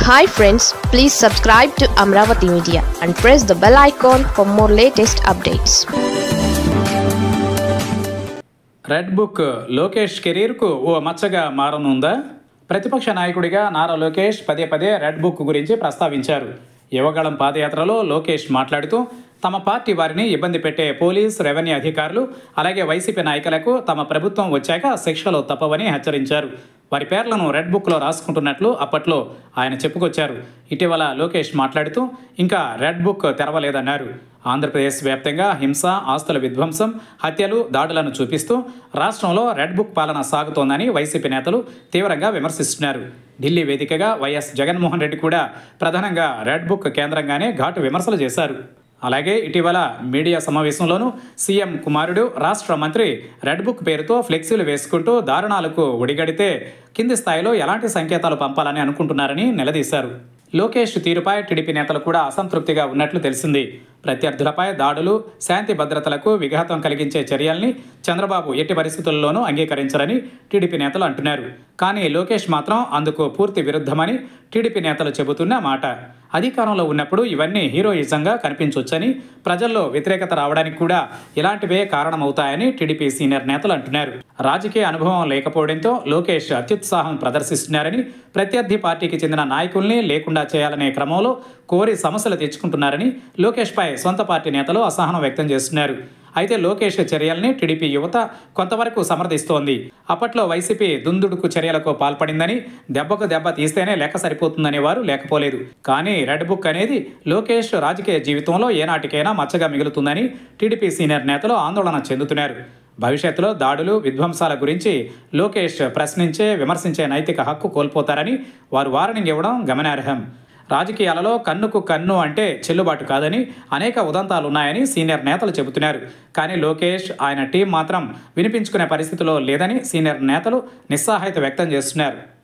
Hi friends, please subscribe to Amravati Media and press the bell icon for more latest updates. Red book Lokesh కెరీర్కు ఓ మచ్చగా మారనుందా? ప్రతిపక్ష నాయకుడిగా నారా లోకేష్ పదే పదే రెడ్ బుక్ గురించి ప్రస్తావించారు. యువగళం పాదయాత్రలో లోకేష్ మాట్లాడుతూ తమ పార్టీ వారిని ఇబ్బంది పెట్టే పోలీస్, రెవెన్యూ అధికారులు, అలాగే వైసీపీ నాయకులకు తమ ప్రభుత్వం వచ్చాక శిక్షలు తప్పవని హెచ్చరించారు. వారి పేర్లను రెడ్ బుక్లో రాసుకుంటున్నట్లు అప్పట్లో ఆయన చెప్పుకొచ్చారు. ఇటీవల లోకేష్ మాట్లాడుతూ ఇంకా రెడ్ బుక్ తెరవలేదన్నారు. ఆంధ్రప్రదేశ్ వ్యాప్తంగా హింస, ఆస్తుల విధ్వంసం, హత్యలు, దాడులను చూపిస్తూ రాష్ట్రంలో రెడ్ బుక్ పాలన సాగుతోందని వైసీపీ నేతలు తీవ్రంగా విమర్శిస్తున్నారు. ఢిల్లీ వేదికగా వైఎస్ జగన్మోహన్ రెడ్డి కూడా ప్రధానంగా రెడ్ బుక్ కేంద్రంగానే ఘాటు విమర్శలు చేశారు. అలాగే ఇటీవల మీడియా సమావేశంలోనూ సీఎం కుమారుడు, రాష్ట్ర మంత్రి రెడ్ బుక్ పేరుతో ఫ్లెక్సీలు వేసుకుంటూ దారుణాలకు ఒడిగడితే కింది స్థాయిలో ఎలాంటి సంకేతాలు పంపాలని అనుకుంటున్నారని నిలదీశారు. లోకేష్ తీరుపై టీడీపీ నేతలు కూడా అసంతృప్తిగా ఉన్నట్లు తెలిసింది. ప్రత్యర్థులపై దాడులు, శాంతి భద్రతలకు విఘాతం కలిగించే చర్యల్ని చంద్రబాబు ఎట్టి పరిస్థితుల్లోనూ అంగీకరించరని టీడీపీ నేతలు అంటున్నారు. కానీ లోకేష్ మాత్రం అందుకు పూర్తి విరుద్ధమని టీడీపీ నేతలు చెబుతున్న మాట. అధికారంలో ఉన్నప్పుడు ఇవన్నీ హీరోయిజంగా కనిపించొచ్చని, ప్రజల్లో వ్యతిరేకత రావడానికి కూడా ఇలాంటివే కారణమవుతాయని టీడీపీ సీనియర్ నేతలు అంటున్నారు. రాజకీయ అనుభవం లేకపోవడంతో లోకేష్ అత్యుత్సాహం ప్రదర్శిస్తున్నారని, ప్రత్యర్థి పార్టీకి చెందిన నాయకుల్ని లేకుండా చేయాలనే క్రమంలో కోరి సమస్యలు తెచ్చుకుంటున్నారని లోకేష్పై సొంత పార్టీ నేతలు అసహనం వ్యక్తం చేస్తున్నారు. అయితే లోకేష్ చర్యల్ని టీడీపీ యువత కొంతవరకు సమర్థిస్తోంది. అప్పట్లో వైసీపీ దుందుడుకు చర్యలకు పాల్పడిందని, దెబ్బకు దెబ్బ తీస్తేనే లెక్క సరిపోతుందనే వారు లేకపోలేదు. కానీ రెడ్ బుక్ అనేది లోకేష్ రాజకీయ జీవితంలో ఏనాటికైనా మచ్చగా మిగులుతుందని టీడీపీ సీనియర్ నేతలు ఆందోళన చెందుతున్నారు. భవిష్యత్తులో దాడులు, విధ్వంసాల గురించి లోకేష్ ప్రశ్నించే, విమర్శించే నైతిక హక్కు కోల్పోతారని వారు వార్నింగ్ ఇవ్వడం గమనార్హం. రాజకీయాలలో కన్నుకు కన్ను అంటే చెల్లుబాటు కాదని అనేక ఉదంతాలున్నాయని సీనియర్ నేతలు చెబుతున్నారు. కానీ లోకేష్, ఆయన టీం మాత్రం వినిపించుకునే పరిస్థితిలో లేదని సీనియర్ నేతలు నిస్సహాయత వ్యక్తం చేస్తున్నారు.